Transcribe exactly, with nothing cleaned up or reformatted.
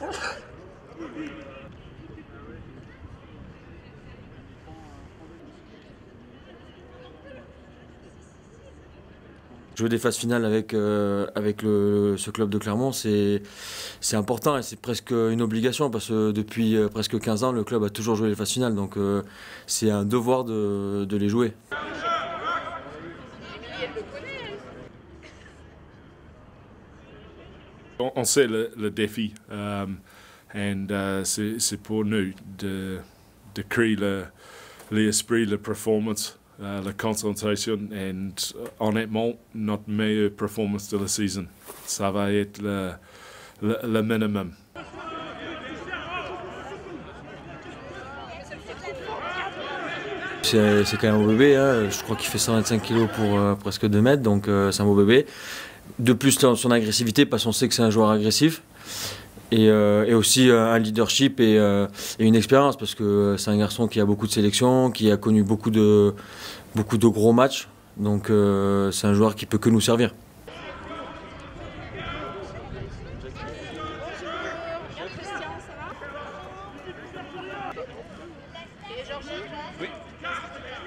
Jouer des phases finales avec, euh, avec le, ce club de Clermont, c'est important et c'est presque une obligation parce que depuis euh, presque quinze ans, le club a toujours joué les phases finales. Donc euh, c'est un devoir de, de les jouer. On, on sait le, le défi um, et uh, c'est pour nous de, de créer l'esprit, la performance. Uh, la concentration et uh, honnêtement notre meilleure performance de la saison. Ça va être le, le, le minimum. C'est quand même un beau bébé, hein. Je crois qu'il fait cent vingt-cinq kilos pour euh, presque deux mètres, donc euh, c'est un beau bébé. De plus son agressivité, parce qu'on sait que c'est un joueur agressif. Et, euh, et aussi euh, un leadership et, euh, et une expérience parce que c'est un garçon qui a beaucoup de sélections, qui a connu beaucoup de, beaucoup de gros matchs. Donc euh, c'est un joueur qui peut que nous servir. Oui.